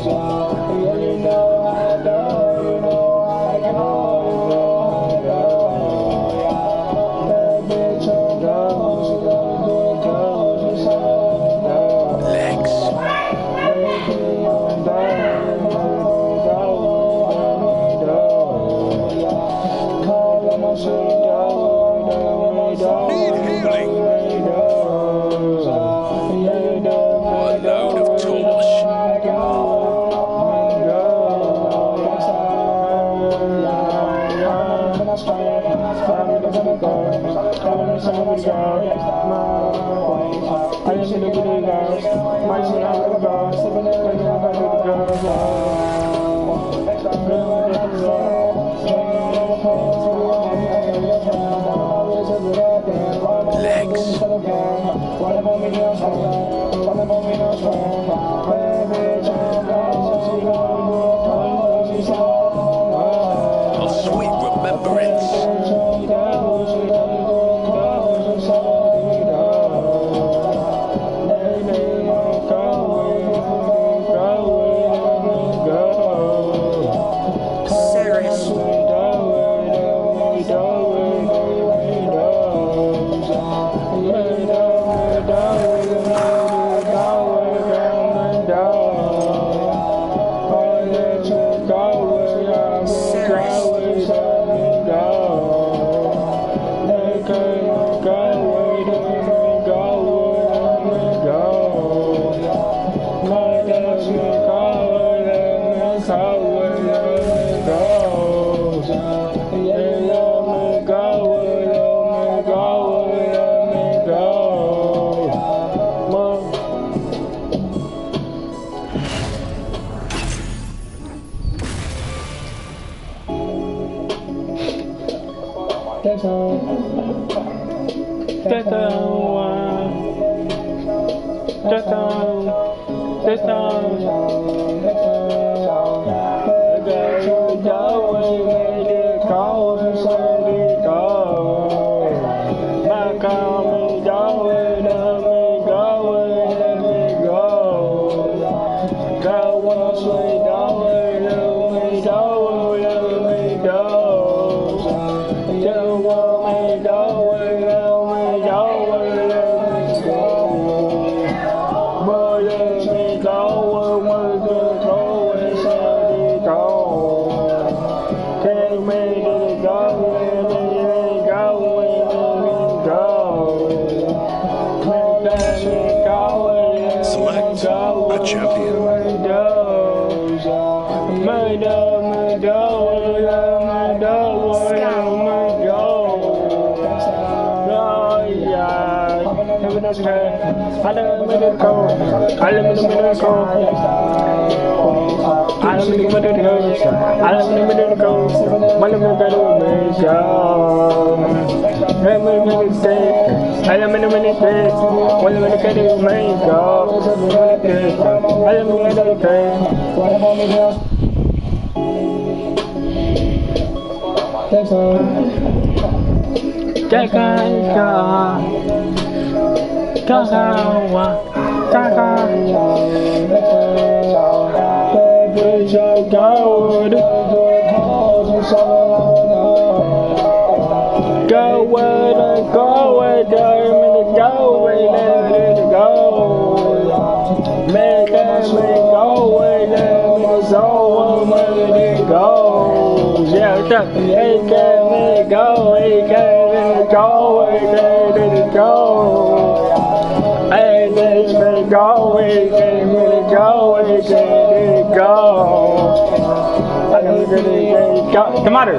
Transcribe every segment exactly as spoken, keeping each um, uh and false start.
Tomato.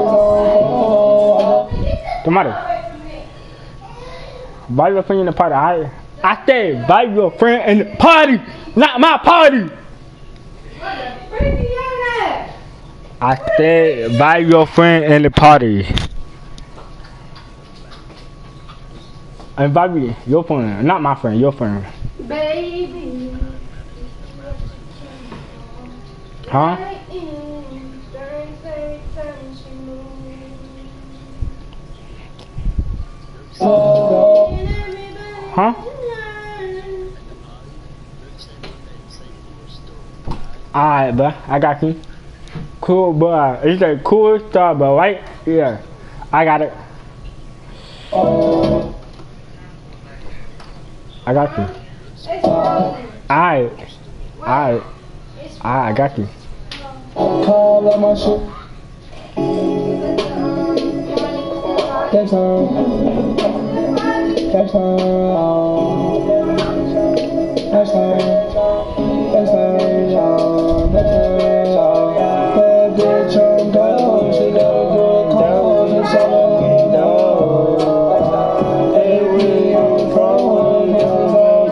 Tomato. Buy your friend in the party. I, I said buy your friend in the party, not my party. I said buy your friend in the party. And Bobby, your friend, not my friend, your friend. Baby. Huh? Huh? Alright, bro. I got you. Cool, bro. It's a cool stuff, bro, right? Yeah. I got it. I got you. Alright. Alright. Alright, I got you. Call on my shit. That's all. That's all. That's all. That's all. That's all. Bad bitch on go. She got a good cause and something to know. Hey, we on phone. This is all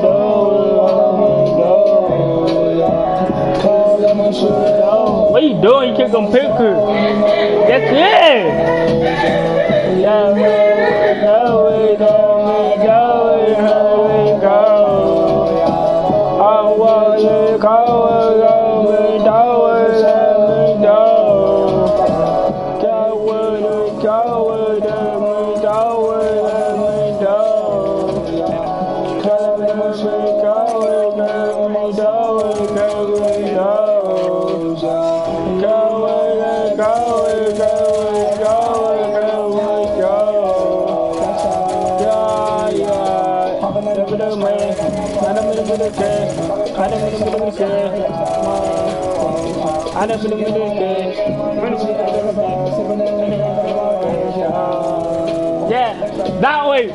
go. Call on my shit. What you doing? You took some pictures. That's it. Yeah, man. No, we don't go. We go. I want you to go. Let me go. Let me go. Go with it. Go with it. Let me go. Let me go. Come let me see. Go with it. Let me go. Let me go. Go with it. Go with it. Go with it. Go with it. Yeah, that way.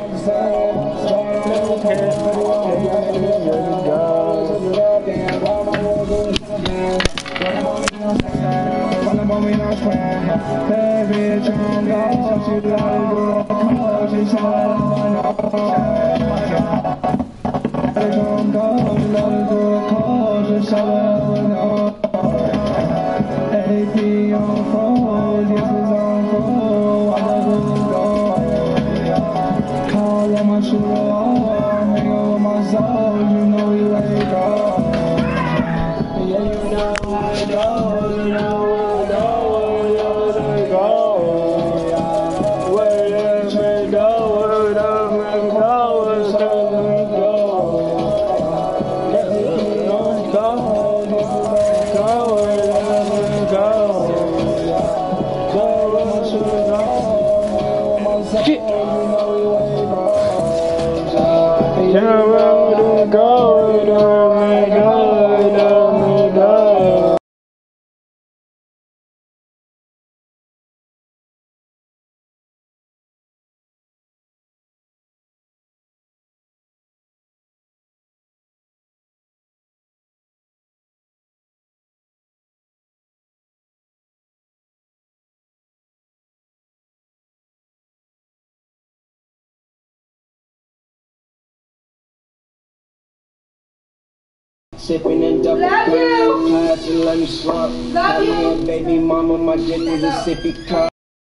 Sipping and double cream, class and let me slump. Love you, baby mama, my dick was a sippy cup.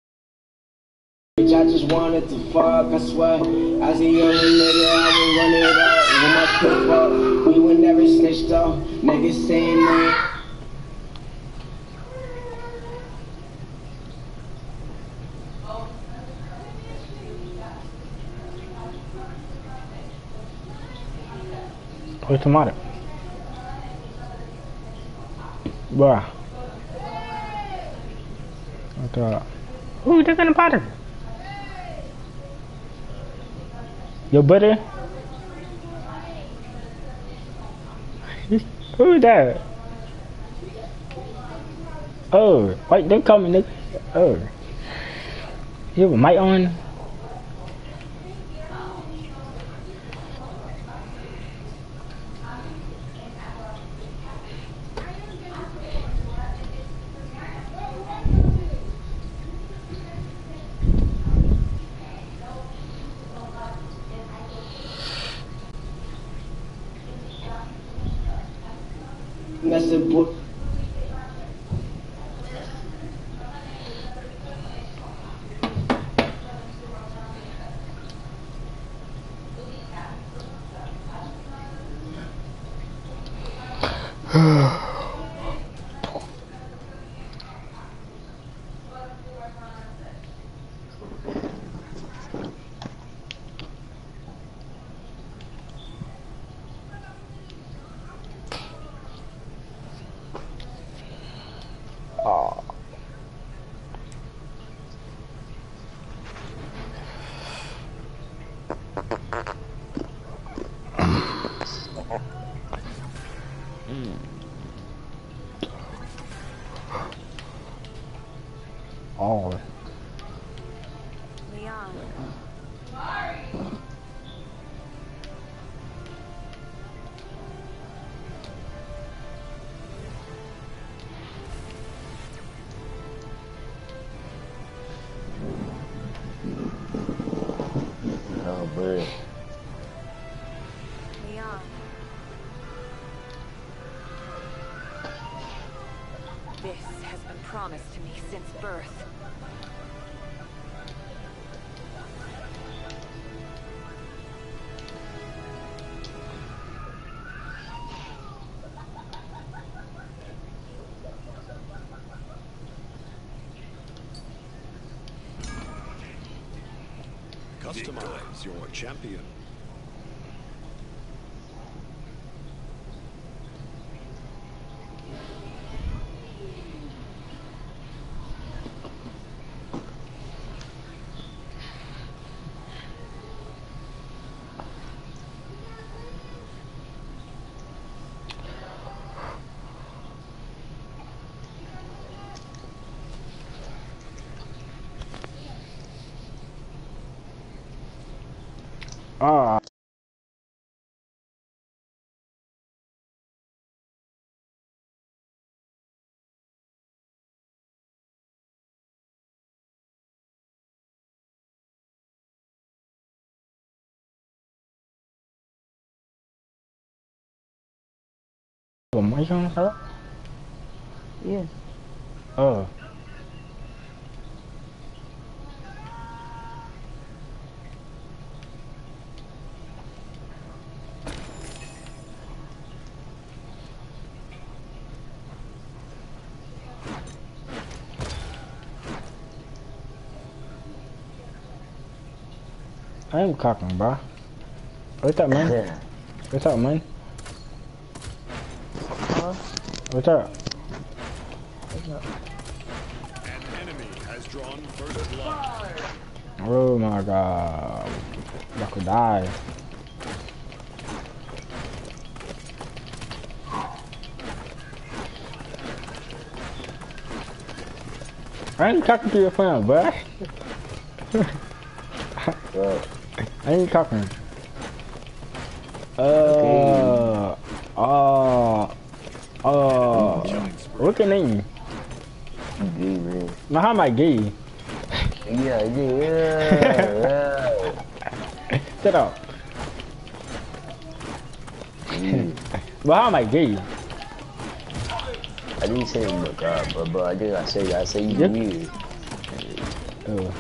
I just wanted to fuck, I swear. As a young nigga, I would run it up. When I pick up, we would never snitch though. Niggas saying that. What's the matter? Bruh. What the? Who's taking the party? Your buddy? Who's that? Oh, wait, they coming, nigga. Oh. You have a mic on? That's a book. All. Leon. Oh, bird. Leon. This has been promised to me since birth. Customize your champion. Ah. Mấy con sao? Yeah. Ờ. I'm cocking, bro. What's up, man? What's up, man? Huh? What's up? What's up? An enemy has drawn first blood. Oh my god. I could die. I ain't talking to your friend, bro. What? I ain't talking. Uh, uh, uh, what's your name? Gay, man. Now, how am I gay? Yeah, yeah, yeah. Shut up. Yeah. But how am I gay? I didn't say my God, but bro, I did. I say, I say you Yep. weird. Uh,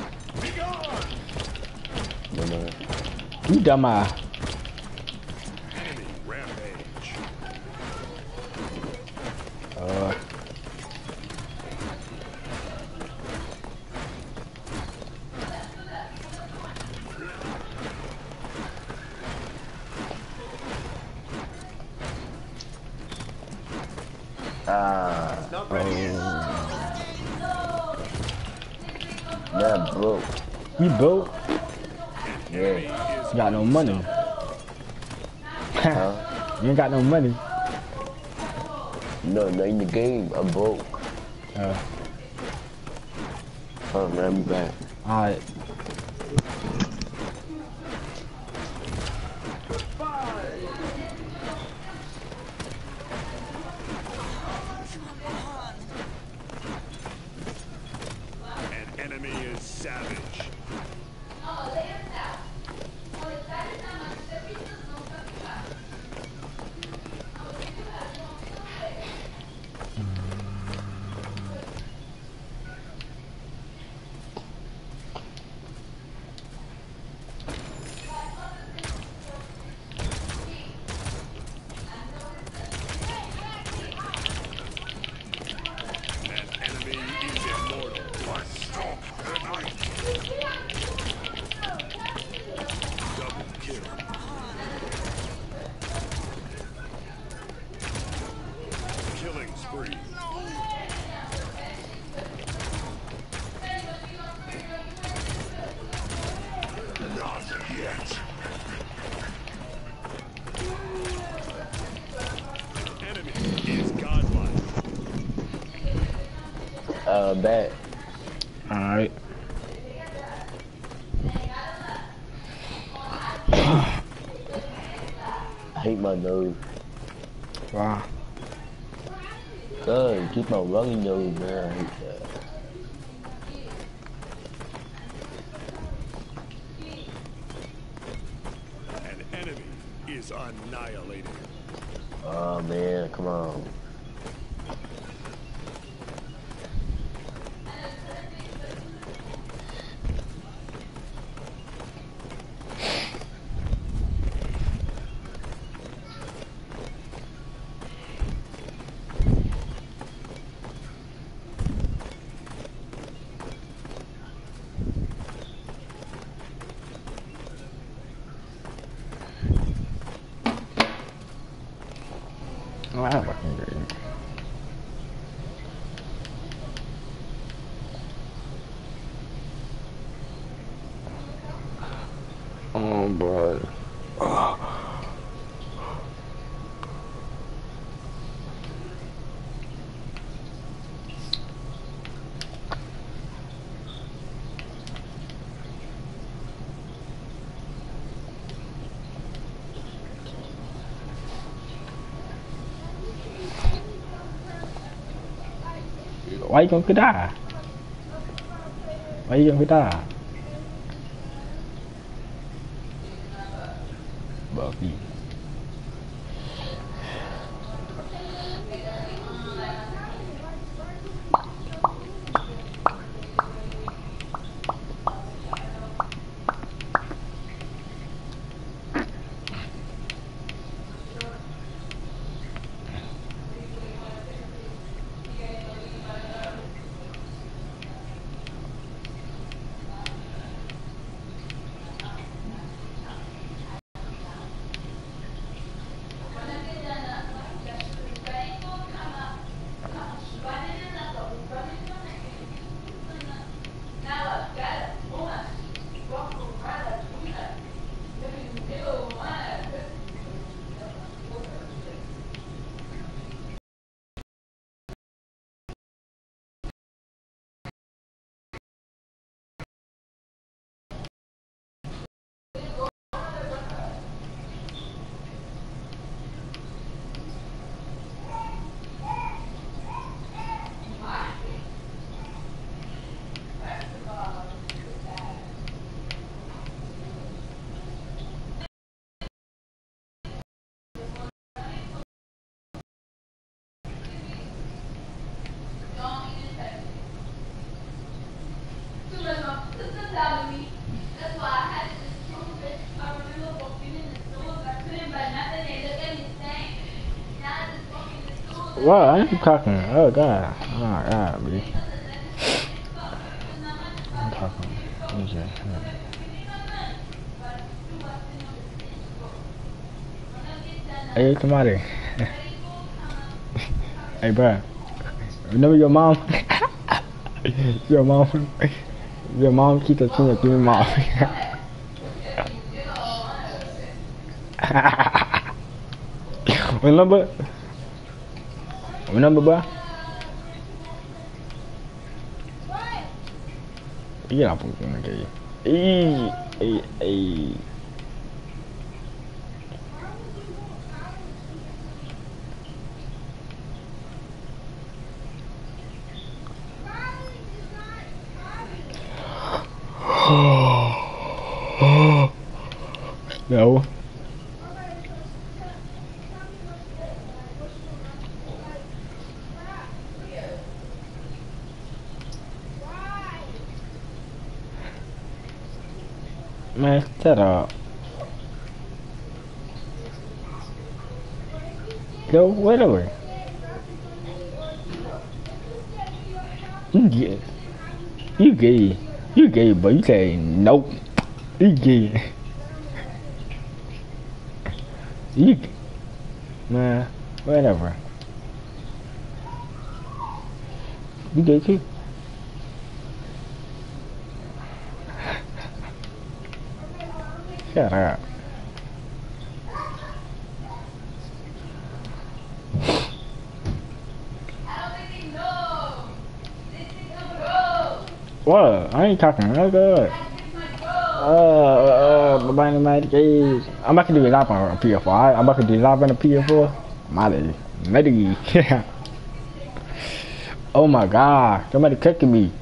But, uh, you dumbass. Enemy rampage. Uh, ah, Not ready yet. that broke. you broke? Yeah. You got no money. Huh? You ain't got no money. No, no, in the game, I'm broke. Uh, Oh, man, I'm back. alright. An enemy is savage. An enemy is immortal. Double kill. Killing spree. Not yet. Enemy is godlike. Uh, back. Alright. I hate my nose. Wow. God, keep my runny nose, man. I hate that. An enemy is annihilated. Oh man, come on. Oh, I fucking agree. Oh, boy. Why you gonna die? Why you gonna die? Buffy. Wow, I am talking. Oh god. Oh god, B. I'm talking. Okay. Hey, somebody. Hey, bro. Remember your mom? Your mom. Your mom keeps us seeing your mom. Remember? Remember, bro? Get up, okay. Hey, hey, hey. No. Man, shut up. Yo, whatever. You gay. You gay. You gay, but you say nope. You gay. You gay. Man, whatever. You gay too? Shut up. What? I ain't talking. That's good. Uh, uh, uh, my my keys. I'm about to do it live on P S four. I, I'm about to do it live on the P S four. My lady. Lady. Oh my god. Somebody cooking me.